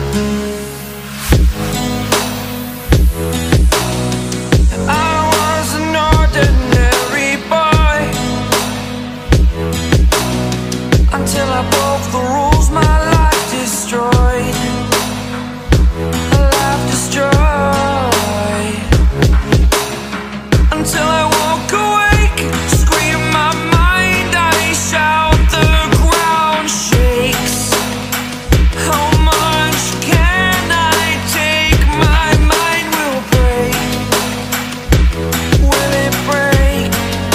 Until I broke the rules, my life destroyed. A life destroyed. Until I woke awake, scream my mind, I shout, the ground shakes. How much can I take? My mind will break. Will it break?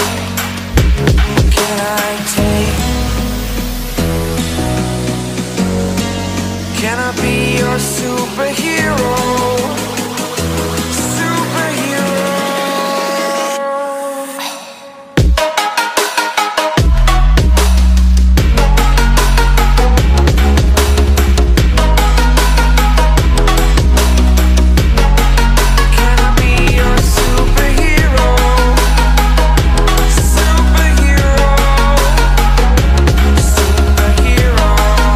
Can I take? Can I be your superhero? Superhero. Can I be your superhero? Superhero. Superhero.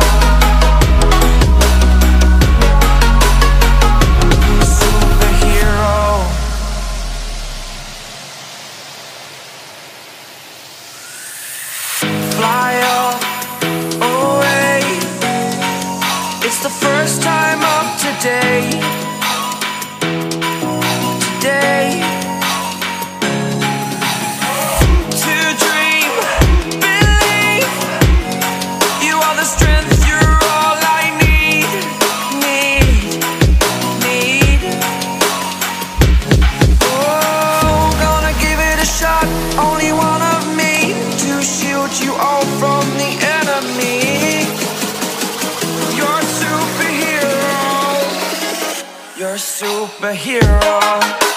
Fly away. It's the first time of today. Today. To dream, believe. You are the strength, you're all I need. Need. Oh, gonna give it a shot. Only one of me to shield you all from the enemy. You're a superhero. You're a superhero.